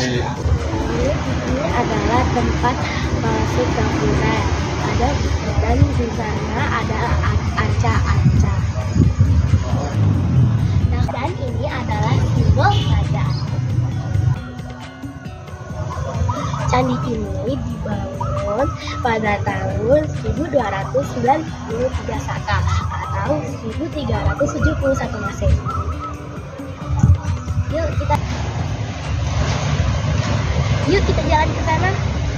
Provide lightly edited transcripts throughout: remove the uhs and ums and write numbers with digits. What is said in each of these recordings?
Ini adalah tempat masuk gapura. Dan di sana ada arca-arca. Nah, dan ini adalah simbol kerajaan. Candi ini dibangun pada tahun 1293 Saka atau 1371 Masehi. Yuk kita jalan ke sana.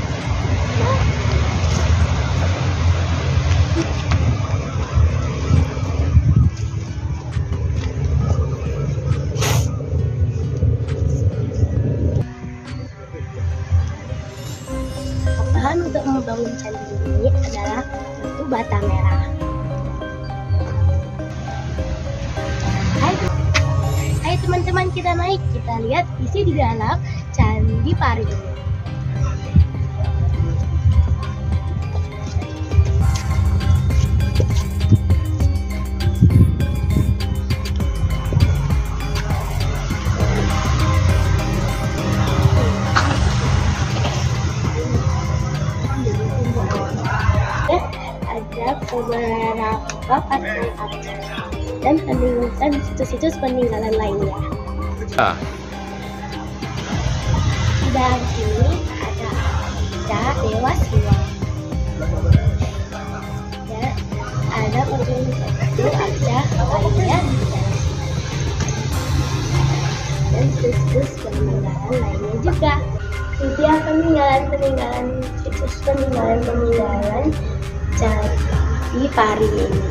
Bahan untuk membangun candi ini adalah batu bata merah. Hai teman-teman, kita naik, kita lihat isi di dalam Candi Pari ini. Ada beberapa patung arca dan situs-situs peninggalan lainnya. Di dalam sini ada arca Dewa Siwa. Dan ada patung arca lainnya di dalam sini. Dan situs peninggalan lainnya juga. Ini peninggalan situs peninggalan Candi Pari ini.